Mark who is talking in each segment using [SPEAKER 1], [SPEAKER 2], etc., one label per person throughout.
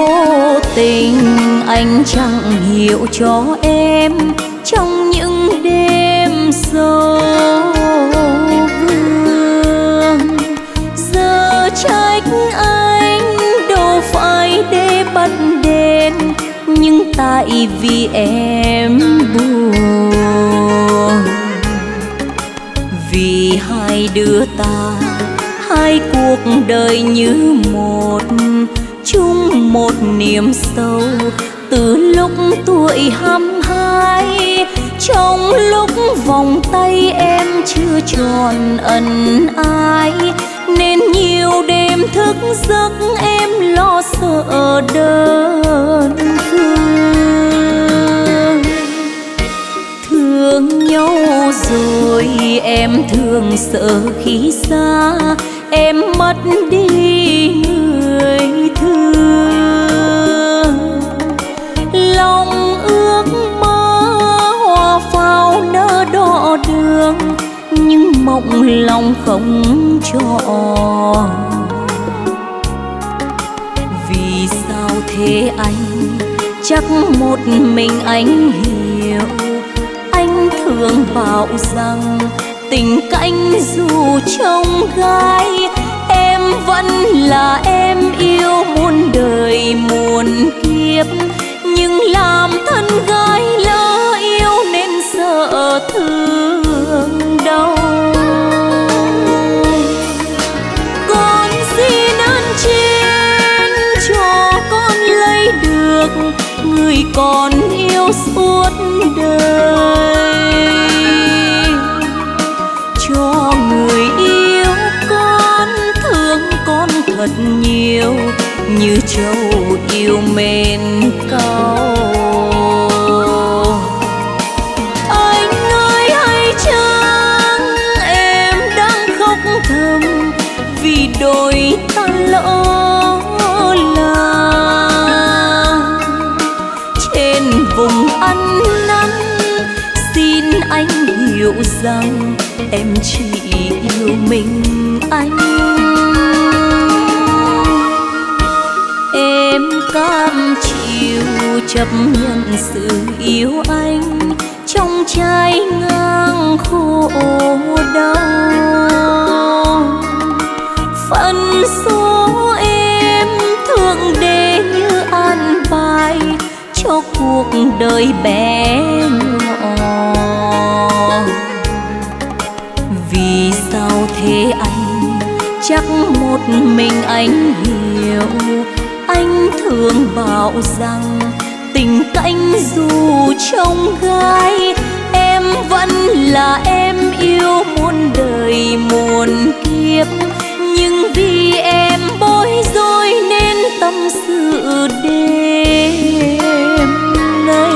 [SPEAKER 1] vô tình anh chẳng hiểu cho em trong những đêm sâu vương. Giờ trách anh đâu phải để bắt đền, nhưng tại vì em buồn. Vì hai đứa ta, hai cuộc đời như một, chung một niềm sâu từ lúc tuổi 22. Trong lúc vòng tay em chưa tròn ân ái, nên nhiều đêm thức giấc em lo sợ đơn phương. Thương nhau rồi em thường sợ khi xa em mất đi người thương. Lòng ước mơ hoa pháo nở đỏ đường, nhưng mộng lòng không tròn. Vì sao thế anh? Chắc một mình anh hiểu. Anh thường bảo rằng tình canh dù trông gai, em vẫn là em yêu muôn đời muôn kiếp. Nhưng làm thân gái lỡ yêu nên sợ thương đau. Con xin ơn trên cho con lấy được người còn yêu suốt đời. Cho người yêu con thương con thật nhiều, như trâu yêu mến câu. Anh ơi hay chăng em đang khóc thầm vì đôi ta lỡ làng. Trên vùng ăn năn xin anh hiểu rằng em chỉ yêu mình anh. Em cam chịu chấp nhận sự yêu anh trong trái ngang khổ đau. Phận số em thượng đế như an bài cho cuộc đời bé nhỏ. Vì sao thế anh? Chắc một mình anh hiểu. Anh thường bảo rằng tình canh dù trông gai, em vẫn là em yêu muôn đời muôn kiếp. Nhưng vì em bối rối nên tâm sự đêm nay.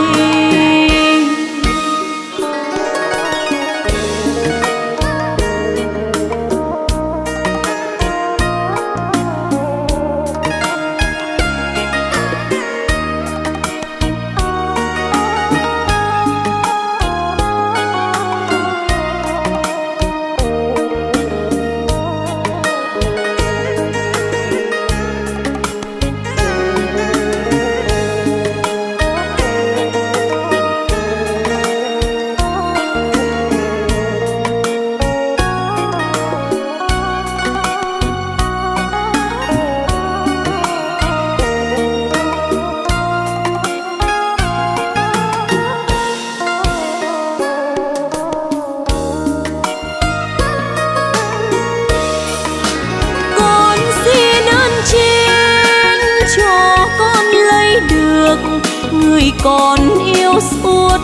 [SPEAKER 1] Người còn yêu suốt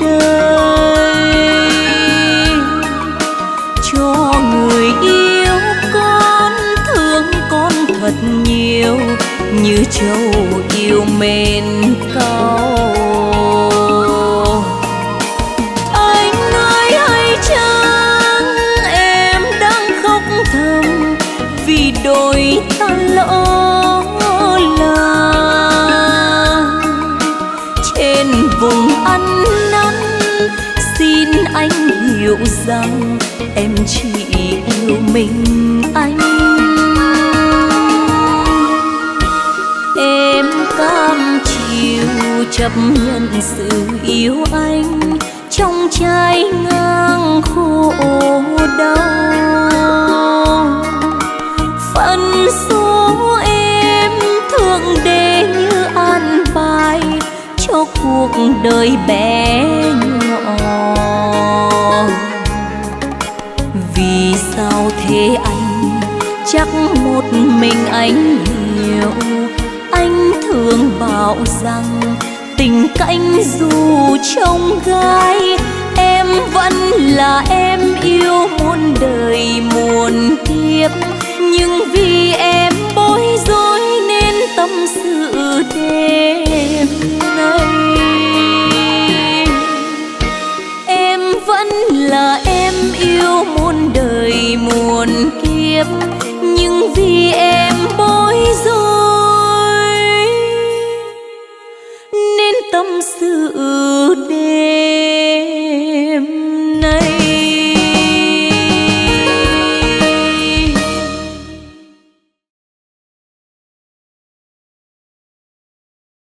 [SPEAKER 1] đời. Cho người yêu con thương con thật nhiều, như trâu yêu mến câu. Anh ơi hay chăng em đang khóc thầm vì đôi ta lỡ vùng ăn năn. Xin anh hiểu rằng em chỉ yêu mình anh. Em chấp nhận sự yêu anh trong trái ngang khổ đau. Phận số em thượng đế như an bài cho cuộc đời bé nhỏ. Vì sao thế anh? Chắc một mình anh hiểu. Anh thường bảo rằng tình cánh dù trong gai, em vẫn là em yêu muôn đời muôn kiếp. Nhưng vì em bối rối nên tâm sự đêm nay. Em vẫn là em yêu muôn đời muôn kiếp, nhưng vì em bối rối nên tâm sự đêm.